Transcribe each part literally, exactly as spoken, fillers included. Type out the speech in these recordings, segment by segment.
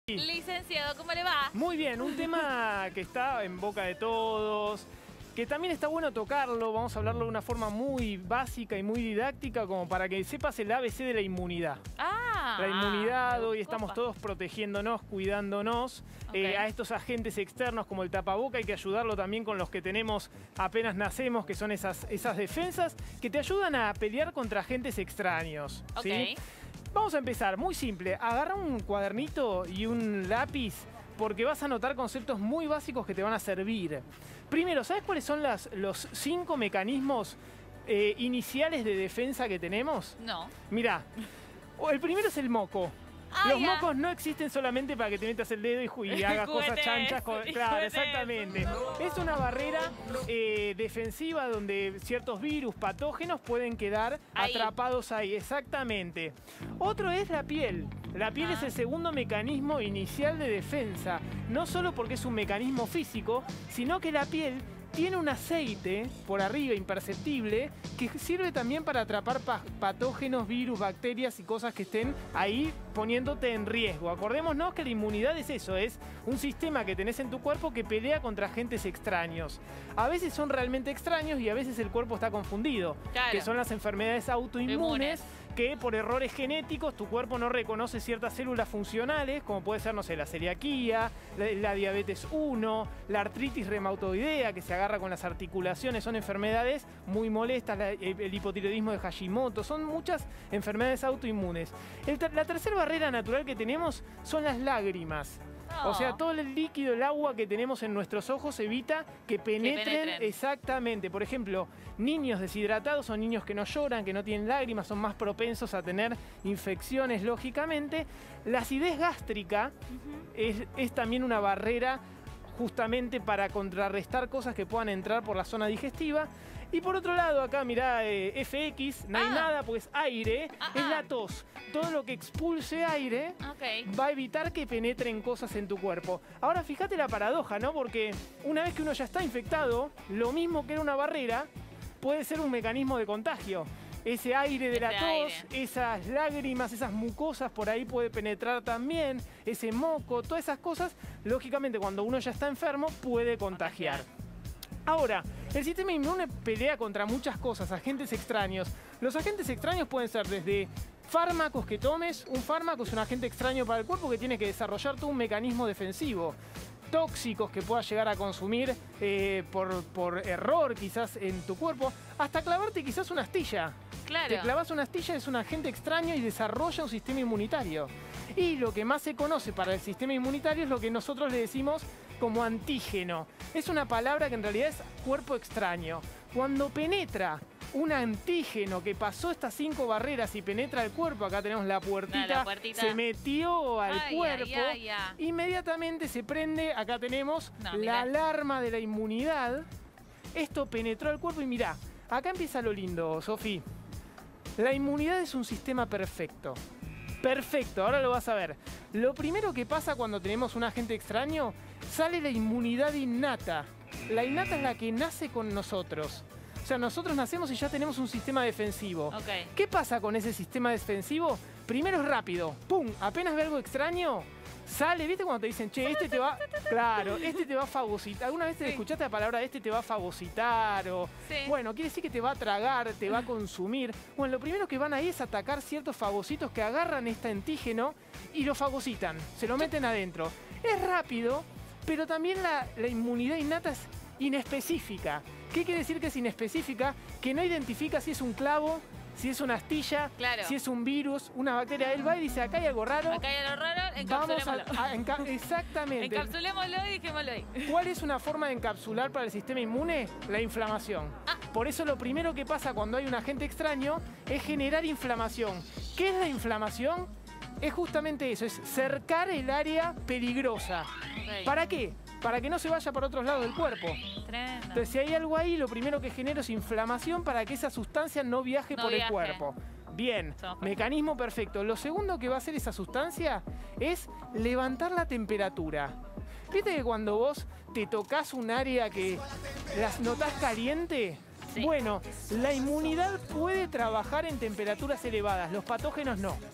Licenciado, ¿cómo le va? Muy bien, un tema que está en boca de todos, que también está bueno tocarlo, vamos a hablarlo de una forma muy básica y muy didáctica, como para que sepas el A B C de la inmunidad. Ah, La inmunidad, hoy opa. estamos todos protegiéndonos, cuidándonos. Okay. Eh, a estos agentes externos como el tapaboca hay que ayudarlo también con los que tenemos apenas nacemos, que son esas, esas defensas que te ayudan a pelear contra agentes extraños. Okay. ¿Sí? Vamos a empezar, muy simple. Agarra un cuadernito y un lápiz porque vas a anotar conceptos muy básicos que te van a servir. Primero, ¿sabes cuáles son las, los cinco mecanismos eh, iniciales de defensa que tenemos? No. Mirá, el primero es el moco. Ah, Los ya. mocos no existen solamente para que te metas el dedo y, ju- y hagas cosas Juguetes, chanchas. Con, claro, juguetes. exactamente. Es una barrera eh, defensiva donde ciertos virus, patógenos pueden quedar Ahí. atrapados ahí. Exactamente. Otro es la piel. La piel Ah. es el segundo mecanismo inicial de defensa. No solo porque es un mecanismo físico, sino que la piel tiene un aceite por arriba imperceptible que sirve también para atrapar pa patógenos, virus, bacterias y cosas que estén ahí poniéndote en riesgo. Acordémonos que la inmunidad es eso, es un sistema que tenés en tu cuerpo que pelea contra agentes extraños. A veces son realmente extraños y a veces el cuerpo está confundido, Claro. que son las enfermedades autoinmunes. Inmunes. Que por errores genéticos tu cuerpo no reconoce ciertas células funcionales, como puede ser, no sé, la celiaquía, la, la diabetes uno, la artritis reumatoidea, que se agarra con las articulaciones, son enfermedades muy molestas, la, el, el hipotiroidismo de Hashimoto, son muchas enfermedades autoinmunes. El ter, la tercera barrera natural que tenemos son las lágrimas. Oh. O sea, todo el líquido, el agua que tenemos en nuestros ojos evita que penetren, Que penetren. exactamente. Por ejemplo, niños deshidratados son niños que no lloran, que no tienen lágrimas, son más propensos a tener infecciones, lógicamente. La acidez gástrica Uh-huh. es, es también una barrera justamente para contrarrestar cosas que puedan entrar por la zona digestiva. Y por otro lado, acá mirá, eh, F X, no hay Ah. nada, pues aire, Ah, es ah. la tos. Todo lo que expulse aire Ok. va a evitar que penetren cosas en tu cuerpo. Ahora fíjate la paradoja, ¿no? Porque una vez que uno ya está infectado, lo mismo que era una barrera, puede ser un mecanismo de contagio. Ese aire de la Ese tos, aire. esas lágrimas, esas mucosas por ahí puede penetrar también, ese moco, todas esas cosas, lógicamente cuando uno ya está enfermo puede contagiar. Ahora, el sistema inmune pelea contra muchas cosas, agentes extraños. Los agentes extraños pueden ser desde fármacos que tomes, un fármaco es un agente extraño para el cuerpo que tiene que desarrollar todo un mecanismo defensivo. Tóxicos que puedas llegar a consumir eh, por, por error quizás en tu cuerpo, hasta clavarte quizás una astilla. Claro. Te clavas una astilla, es un agente extraño y desarrolla un sistema inmunitario. Y lo que más se conoce para el sistema inmunitario es lo que nosotros le decimos como antígeno. Es una palabra que en realidad es cuerpo extraño. Cuando penetra un antígeno que pasó estas cinco barreras y penetra el cuerpo, acá tenemos la puertita, Ah, la puertita. se metió al Ay, cuerpo, ay, ay, ay. inmediatamente se prende, acá tenemos No, la mirá. alarma de la inmunidad. Esto penetró al cuerpo y mirá, acá empieza lo lindo, Sofi. La inmunidad es un sistema perfecto. Perfecto, ahora lo vas a ver. Lo primero que pasa cuando tenemos un agente extraño, sale la inmunidad innata. La innata es la que nace con nosotros. O sea, nosotros nacemos y ya tenemos un sistema defensivo. Ok. ¿Qué pasa con ese sistema defensivo? Primero es rápido. ¡Pum! Apenas ve algo extraño, sale. ¿Viste cuando te dicen, che, este te va... Claro, este te va a fagocitar. ¿Alguna vez te Sí. escuchaste la palabra este te va a fagocitar? O... Sí. Bueno, quiere decir que te va a tragar, te va a consumir. Bueno, lo primero que van ahí es atacar ciertos fagocitos que agarran este antígeno y lo fagocitan. Se lo meten adentro. Es rápido, pero también la, la inmunidad innata es inespecífica. ¿Qué quiere decir que es inespecífica? Que no identifica si es un clavo, si es una astilla, Claro. si es un virus, una bacteria. Él va y dice, acá hay algo raro. Acá hay algo raro, Vamos encapsulémoslo. a, a enca- exactamente. Encapsulémoslo y dejémoslo ahí. ¿Cuál es una forma de encapsular para el sistema inmune? La inflamación. Ah. Por eso lo primero que pasa cuando hay un agente extraño es generar inflamación. ¿Qué es la inflamación? Es justamente eso, es cercar el área peligrosa. Ok. ¿Para qué? Para que no se vaya para otros lados del cuerpo. Tremendo. Entonces, si hay algo ahí, lo primero que genera es inflamación para que esa sustancia no viaje No por viaje. el cuerpo. Bien, Somos perfectos. mecanismo perfecto. Lo segundo que va a hacer esa sustancia es levantar la temperatura. ¿Viste que cuando vos te tocas un área que las notás caliente? Sí. Bueno, la inmunidad puede trabajar en temperaturas elevadas, los patógenos no.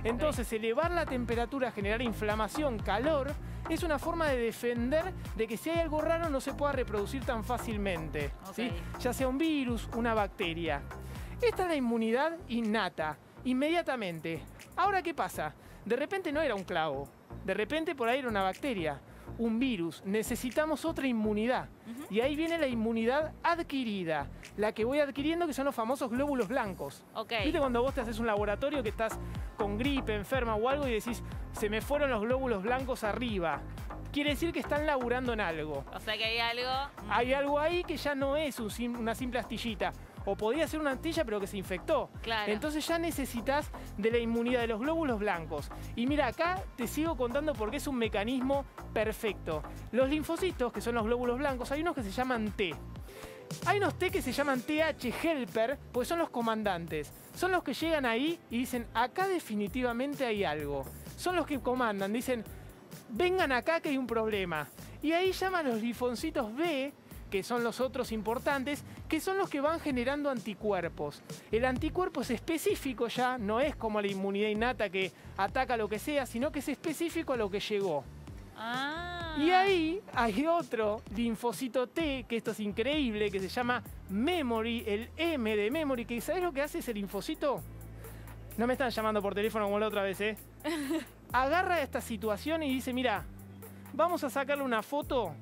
Entonces, elevar la temperatura, generar inflamación, calor, es una forma de defender de que si hay algo raro no se pueda reproducir tan fácilmente, ¿sí? Ok. Ya sea un virus, una bacteria. Esta es la inmunidad innata, inmediatamente. Ahora, ¿qué pasa? De repente no era un clavo, de repente por ahí era una bacteria, un virus. Necesitamos otra inmunidad. Ujú. Y ahí viene la inmunidad adquirida, la que voy adquiriendo, que son los famosos glóbulos blancos. Ok. ¿Viste cuando vos te haces un laboratorio que estás con gripe, enferma o algo y decís, se me fueron los glóbulos blancos arriba? Quiere decir que están laburando en algo. O sea que hay algo... mm, Hay algo ahí que ya no es un sim- una simple astillita. O podría ser una astilla pero que se infectó. Claro. Entonces ya necesitas de la inmunidad de los glóbulos blancos. Y mira, acá te sigo contando porque es un mecanismo perfecto. Los linfocitos, que son los glóbulos blancos, hay unos que se llaman T. Hay unos T que se llaman T H helper, porque son los comandantes. Son los que llegan ahí y dicen, acá definitivamente hay algo. Son los que comandan, dicen, vengan acá que hay un problema. Y ahí llaman los linfocitos B, que son los otros importantes, que son los que van generando anticuerpos. El anticuerpo es específico ya, no es como la inmunidad innata que ataca lo que sea, sino que es específico a lo que llegó. Ah. Y ahí hay otro linfocito T, que esto es increíble, que se llama Memory, el M de Memory, que ¿sabés lo que hace ese linfocito? No me están llamando por teléfono como la otra vez, ¿eh? Agarra esta situación y dice, mira, vamos a sacarle una foto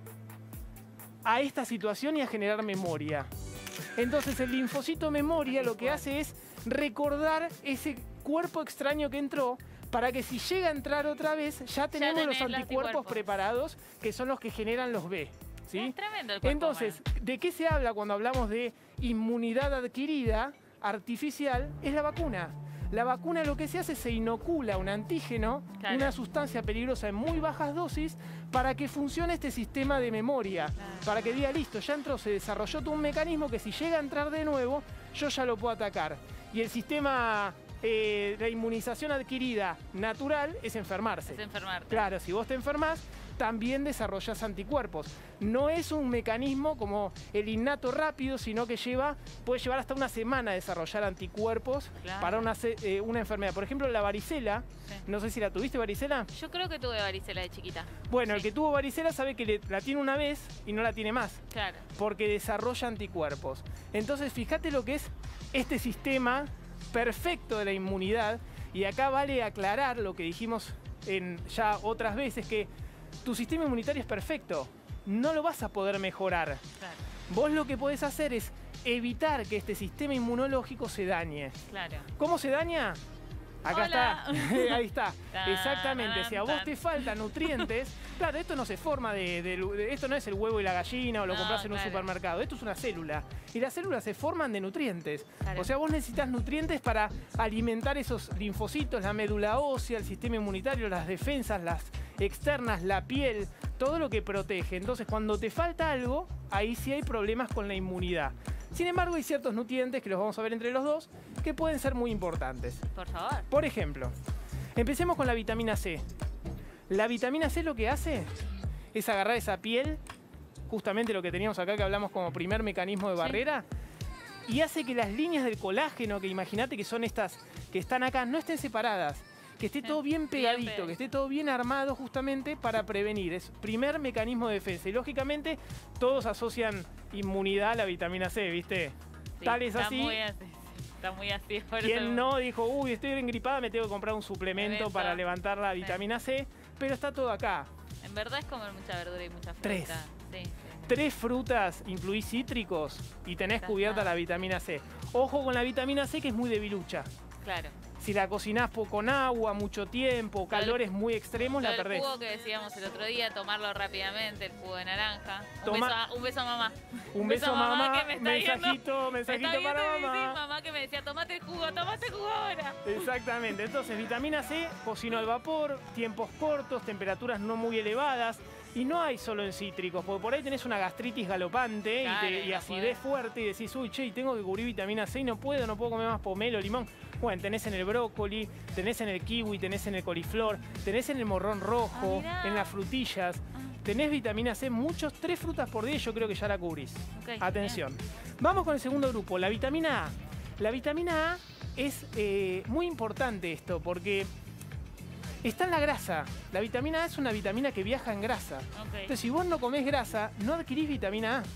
a esta situación y a generar memoria. Entonces el linfocito memoria lo que hace es recordar ese cuerpo extraño que entró para que si llega a entrar otra vez ya tenemos tenés los los anticuerpos anticuerpos. preparados, que son los que generan los B. ¿Sí? Es tremendo el cuerpo Entonces, humano. ¿de qué se habla cuando hablamos de inmunidad adquirida artificial? Es la vacuna. La vacuna lo que se hace es se inocula un antígeno, Claro. una sustancia peligrosa en muy bajas dosis, para que funcione este sistema de memoria. Claro. Para que diga, listo, ya entró, se desarrolló todo un mecanismo que si llega a entrar de nuevo, yo ya lo puedo atacar. Y el sistema eh, de inmunización adquirida natural es enfermarse. Es enfermarte. Claro, si vos te enfermás, también desarrollás anticuerpos. No es un mecanismo como el innato rápido, sino que lleva, puede llevar hasta una semana a desarrollar anticuerpos Claro. para una, se- eh, una enfermedad. Por ejemplo, la varicela, Sí. no sé si la tuviste varicela. Yo creo que tuve varicela de chiquita. Bueno, el Sí. que tuvo varicela sabe que le- la tiene una vez y no la tiene más, Claro. porque desarrolla anticuerpos. Entonces, fíjate lo que es este sistema perfecto de la inmunidad. Y acá vale aclarar lo que dijimos en ya otras veces, que tu sistema inmunitario es perfecto. No lo vas a poder mejorar. Claro. Vos lo que podés hacer es evitar que este sistema inmunológico se dañe. Claro. ¿Cómo se daña? Acá Hola. está. Ahí está. Tan, Exactamente. Si a vos tan. te faltan nutrientes, claro, esto no se forma de, de- de- esto no es el huevo y la gallina o lo No, compras en un claro. supermercado. Esto es una célula. Y las células se forman de nutrientes. Claro. O sea, vos necesitas nutrientes para alimentar esos linfocitos, la médula ósea, el sistema inmunitario, las defensas, las externas, la piel, todo lo que protege. Entonces, cuando te falta algo, ahí sí hay problemas con la inmunidad. Sin embargo, hay ciertos nutrientes que los vamos a ver entre los dos que pueden ser muy importantes. Por favor. Por ejemplo, empecemos con la vitamina C. La vitamina C lo que hace es agarrar esa piel, justamente lo que teníamos acá que hablamos como primer mecanismo de Sí. barrera, y hace que las líneas del colágeno, que imagínate que son estas que están acá, no estén separadas. Que esté Sí, todo bien bien pegadito, pegadito. que esté todo bien armado justamente para prevenir. Es primer mecanismo de defensa. Y lógicamente todos asocian inmunidad a la vitamina C, ¿viste? Sí, Tal es está así. Muy así. Está muy así. Por eso- ¿Quién no dijo, uy, estoy engripada, me tengo que comprar un suplemento Suplemento. para levantar la vitamina C? Pero está todo acá. En verdad es comer mucha verdura y mucha fruta. Tres. Sí, sí. Tres frutas, incluís cítricos y tenés Ya cubierta está. la vitamina C. Ojo con la vitamina C, que es muy debilucha. Claro. Si la cocinás po- con agua, mucho tiempo, calores muy extremos, Lo la del perdés. jugo que decíamos el otro día, tomarlo rápidamente, el jugo de naranja. Un, Toma- beso, a, un beso a mamá. Un beso, mamá, que me está viendo. mensajito, Me está mensajito viendo para y me dice, mamá. mamá que me decía, tomate el jugo, tomate el jugo ahora. Exactamente, entonces vitamina C, cocino al vapor, tiempos cortos, temperaturas no muy elevadas. Y no hay solo en cítricos, porque por ahí tenés una gastritis galopante y Claro, te- y, y no acidez podés. fuerte y decís, uy, che, y tengo que cubrir vitamina C y no puedo, no puedo comer más pomelo, limón. Bueno, tenés en el brócoli, tenés en el kiwi, tenés en el coliflor, tenés en el morrón rojo, Ah, mirá. en las frutillas. Ah. Tenés vitamina C, muchos, tres frutas por día y yo creo que ya la cubrís. Ok, Atención. Vamos con el segundo grupo, la vitamina A. La vitamina A es eh, muy importante esto, porque está en la grasa. La vitamina A es una vitamina que viaja en grasa. Okay. Entonces, si vos no comés grasa, no adquirís vitamina A.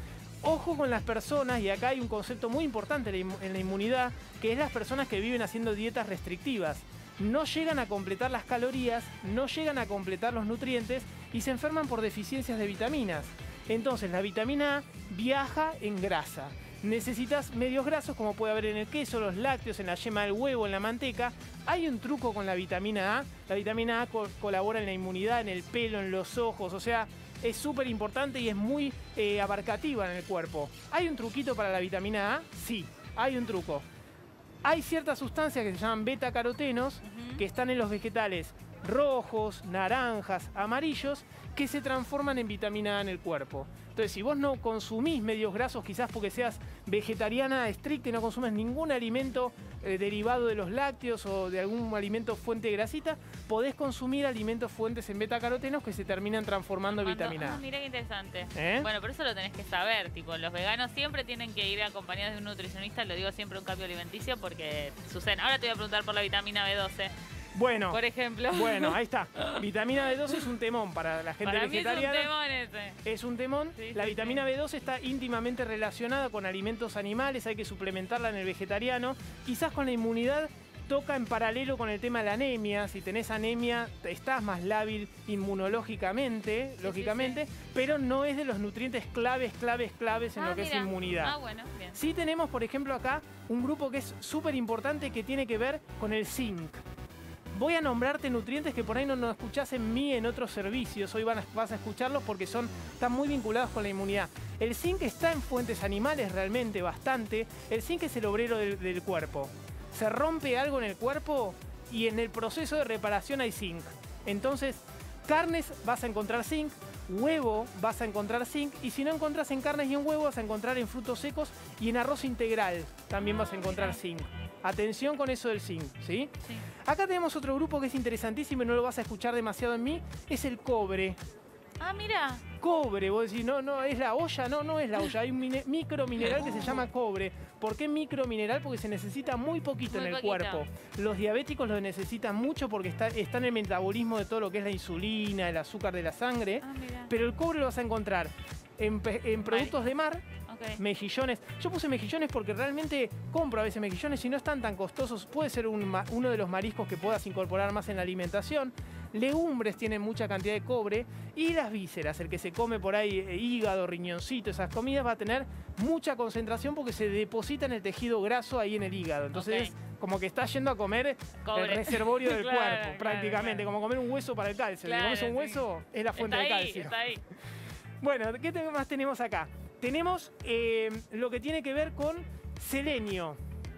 Ojo con las personas, y acá hay un concepto muy importante en la inmunidad, que es las personas que viven haciendo dietas restrictivas. No llegan a completar las calorías, no llegan a completar los nutrientes y se enferman por deficiencias de vitaminas. Entonces, la vitamina A viaja en grasa. Necesitas medios grasos, como puede haber en el queso, los lácteos, en la yema del huevo, en la manteca. Hay un truco con la vitamina A. La vitamina A co- colabora en la inmunidad, en el pelo, en los ojos, o sea, es súper importante y es muy eh, abarcativa en el cuerpo. ¿Hay un truquito para la vitamina A? Sí, hay un truco. Hay ciertas sustancias que se llaman beta-carotenos, uh-huh, que están en los vegetales rojos, naranjas, amarillos, que se transforman en vitamina A en el cuerpo. Entonces, si vos no consumís medios grasos, quizás porque seas vegetariana estricta y no consumes ningún alimento eh, derivado de los lácteos o de algún alimento fuente de grasita, podés consumir alimentos fuentes en beta-carotenos que se terminan transformando en vitamina A. Ah, mira qué interesante. ¿Eh? Bueno, por eso lo tenés que saber. Tipo, los veganos siempre tienen que ir acompañados de un nutricionista. Lo digo siempre, un cambio alimenticio, porque suceden. Ahora te voy a preguntar por la vitamina B doce. Bueno, por ejemplo. Bueno, ahí está. Vitamina B doce es un temón para la gente para vegetariana. Mí es un temón ese. Es un temón. Sí, la sí, vitamina sí. B doce está íntimamente relacionada con alimentos animales, hay que suplementarla en el vegetariano. Quizás con la inmunidad toca en paralelo con el tema de la anemia. Si tenés anemia, estás más lábil inmunológicamente, sí, lógicamente, sí, sí. pero no es de los nutrientes claves, claves, claves en ah, lo que mira. es inmunidad. Ah, bueno, bien. Sí tenemos, por ejemplo, acá un grupo que es súper importante que tiene que ver con el zinc. Voy a nombrarte nutrientes que por ahí no nos escuchás en mí en otros servicios. Hoy van a, vas a escucharlos porque son, están muy vinculados con la inmunidad. El zinc está en fuentes animales realmente bastante. El zinc es el obrero del, del cuerpo. Se rompe algo en el cuerpo y en el proceso de reparación hay zinc. Entonces, carnes vas a encontrar zinc, huevo vas a encontrar zinc, y si no encontrás en carnes y en huevo vas a encontrar en frutos secos y en arroz integral también vas a encontrar zinc. Atención con eso del zinc, ¿sí? Sí. Acá tenemos otro grupo que es interesantísimo y no lo vas a escuchar demasiado en mí, es el cobre. Ah, mira. Cobre, vos decís, no, no, es la olla, no, no es la olla, hay un micromineral que se llama cobre. ¿Por qué micromineral? Porque se necesita muy poquito muy en el poquito. cuerpo. Los diabéticos lo necesitan mucho porque está, está en el metabolismo de todo lo que es la insulina, el azúcar de la sangre, Ah, mira. pero el cobre lo vas a encontrar en, en productos de mar. Okay. Mejillones. Yo puse mejillones porque realmente compro a veces mejillones y no están tan costosos. Puede ser un, uno de los mariscos que puedas incorporar más en la alimentación. Legumbres tienen mucha cantidad de cobre. Y las vísceras, el que se come por ahí eh, hígado, riñoncito, esas comidas, va a tener mucha concentración porque se deposita en el tejido graso ahí en el hígado. Entonces okay. es como que estás yendo a comer cobre. El reservorio del claro, cuerpo, claro, prácticamente. Claro. Como comer un hueso para el calcio. Claro, si comes un hueso, sí. es la fuente está de ahí, calcio. Está ahí. Bueno, ¿qué más tenemos acá? Tenemos eh, lo que tiene que ver con selenio.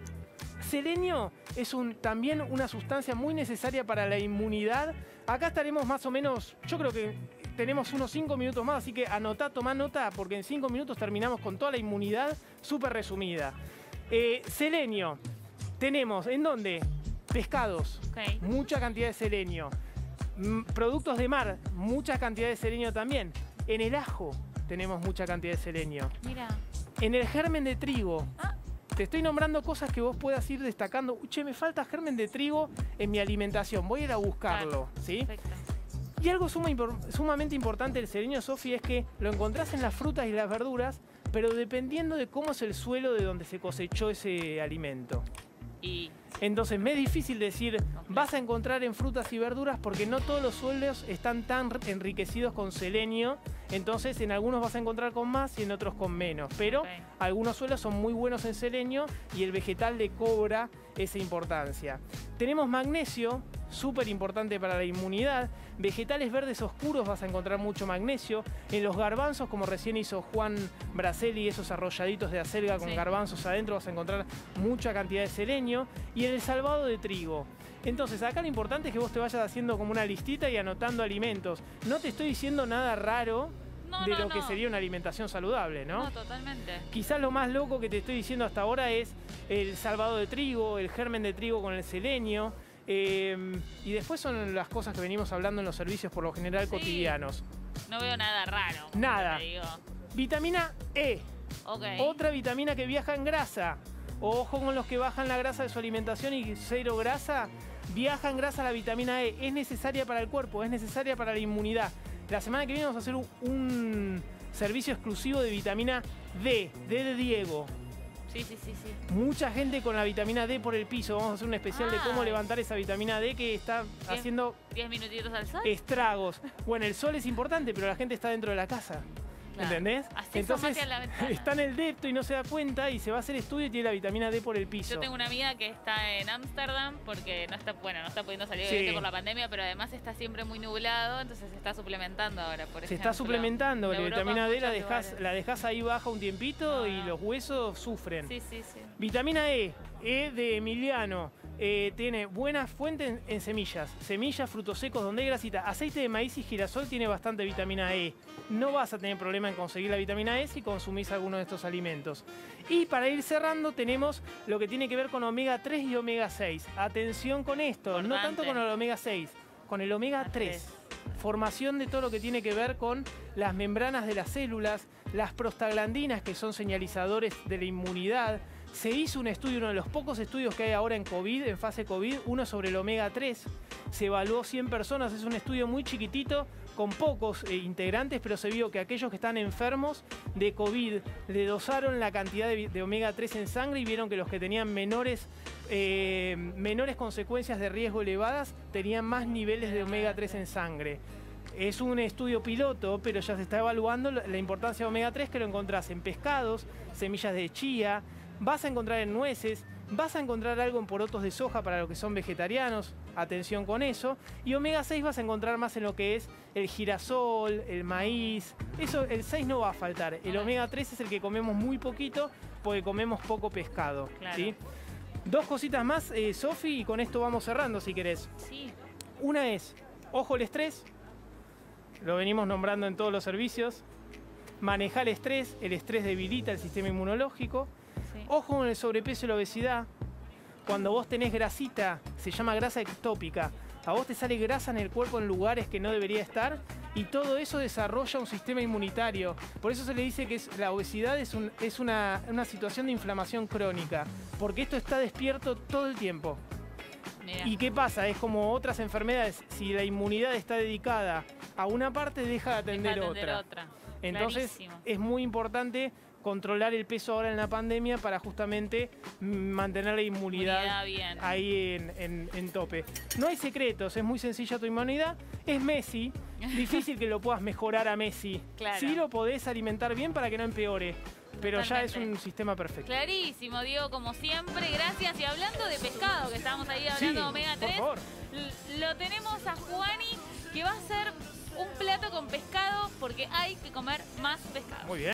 Selenio es un, también una sustancia muy necesaria para la inmunidad. Acá estaremos más o menos, yo creo que tenemos unos cinco minutos más, así que anotá, tomá nota, porque en cinco minutos terminamos con toda la inmunidad súper resumida. Eh, selenio, tenemos, ¿en dónde? Pescados, okay. mucha cantidad de selenio. Mm, productos de mar, mucha cantidad de selenio también. En el ajo tenemos mucha cantidad de selenio. Mira. En el germen de trigo. Ah. Te estoy nombrando cosas que vos puedas ir destacando. Che, me falta germen de trigo en mi alimentación. Voy a ir a buscarlo, claro. ¿sí? Perfecto. Y algo suma, sumamente importante del selenio, Sofi, es que lo encontrás en las frutas y las verduras, pero dependiendo de cómo es el suelo de donde se cosechó ese alimento. Y... Entonces me es difícil decir, vas a encontrar en frutas y verduras porque no todos los suelos están tan enriquecidos con selenio. Entonces en algunos vas a encontrar con más y en otros con menos. Pero okay. algunos suelos son muy buenos en selenio y el vegetal le cobra esa importancia. Tenemos magnesio, súper importante para la inmunidad. Vegetales verdes oscuros vas a encontrar mucho magnesio. En los garbanzos, como recién hizo Juan Braselli, esos arrolladitos de acelga con sí. garbanzos adentro, vas a encontrar mucha cantidad de selenio. Y en el salvado de trigo. Entonces acá lo importante es que vos te vayas haciendo como una listita y anotando alimentos. No te estoy diciendo nada raro no, de no, lo no. que sería una alimentación saludable, ¿no? No, totalmente. Quizás lo más loco que te estoy diciendo hasta ahora es el salvado de trigo, el germen de trigo con el selenio. Eh, y después son las cosas que venimos hablando en los servicios por lo general sí. cotidianos. No veo nada raro. Nada. Te digo. Vitamina E. Okay. Otra vitamina que viaja en grasa. Ojo con los que bajan la grasa de su alimentación y cero grasa. Viaja en grasa la vitamina E, es necesaria para el cuerpo, es necesaria para la inmunidad. La semana que viene vamos a hacer un, un servicio exclusivo de vitamina D, D de Diego. Sí, sí, sí, sí. Mucha gente con la vitamina D por el piso. Vamos a hacer un especial Ay. de cómo levantar esa vitamina D que está Diez- haciendo ¿diez minutitos al sol? estragos. Bueno, el sol es importante, pero la gente está dentro de la casa. Claro. ¿Entendés? Así Entonces asomate a la ventana. está en el depto y no se da cuenta y se va a hacer estudio y tiene la vitamina D por el piso. Yo tengo una amiga que está en Ámsterdam porque no está, bueno, no está pudiendo salir Sí. obviamente por la pandemia, pero además está siempre muy nublado, entonces se está suplementando ahora, por Se ejemplo. está suplementando, En la Europa, vitamina D la muchos dejas, lugares. la dejas ahí baja un tiempito No, y no. los huesos sufren. Sí, sí, sí. Vitamina E, E de Emiliano, eh, tiene buena fuente en, en semillas, semillas, frutos secos donde hay grasita, aceite de maíz y girasol tiene bastante vitamina E. No vas a tener problema en conseguir la vitamina E si consumís alguno de estos alimentos. Y para ir cerrando tenemos lo que tiene que ver con omega tres y omega seis. Atención con esto, no Importante. tanto con el omega seis, con el omega tres. Formación de todo lo que tiene que ver con las membranas de las células, las prostaglandinas que son señalizadores de la inmunidad. Se hizo un estudio, uno de los pocos estudios que hay ahora en COVID, en fase COVID, uno sobre el omega tres. Se evaluó cien personas, es un estudio muy chiquitito, con pocos eh, integrantes, pero se vio que aquellos que están enfermos de COVID le dosaron la cantidad de, de omega tres en sangre y vieron que los que tenían menores, eh, menores consecuencias de riesgo elevadas tenían más niveles de omega tres en sangre. Es un estudio piloto, pero ya se está evaluando la la importancia de omega tres que lo encontrás en pescados, semillas de chía, vas a encontrar en nueces, vas a encontrar algo en porotos de soja para los que son vegetarianos, atención con eso, y omega seis vas a encontrar más en lo que es el girasol, el maíz, eso, el seis no va a faltar, el omega tres es el que comemos muy poquito porque comemos poco pescado, Claro. ¿sí? Dos cositas más, eh, Sofi, y con esto vamos cerrando si querés. Sí. Una es, ojo el estrés, lo venimos nombrando en todos los servicios, manejar el estrés, el estrés debilita el sistema inmunológico. Sí. Ojo con el sobrepeso y la obesidad. Cuando vos tenés grasita, se llama grasa ectópica. A vos te sale grasa en el cuerpo en lugares que no debería estar y todo eso desarrolla un sistema inmunitario. Por eso se le dice que es, la obesidad es, un- es una, una situación de inflamación crónica, porque esto está despierto todo el tiempo. Mirá. ¿Y qué pasa? Es como otras enfermedades. Si la inmunidad está dedicada a una parte, deja de atender, Deja de atender otra. otra. Entonces, Clarísimo. es muy importante controlar el peso ahora en la pandemia para justamente mm, mantener la inmunidad, Inmunidad bien. ahí en, en- en tope. No hay secretos, es muy sencilla tu inmunidad. Es Messi, difícil que lo puedas mejorar a Messi. Claro. Sí lo podés alimentar bien para que no empeore, pero ya es Totalmente. un sistema perfecto. Clarísimo, Diego, como siempre, gracias. Y hablando de pescado, que estábamos ahí Sí, hablando de omega por tres, favor. l- lo tenemos a Juani, que va a hacer un plato con pescado porque hay que comer más pescado. Muy bien.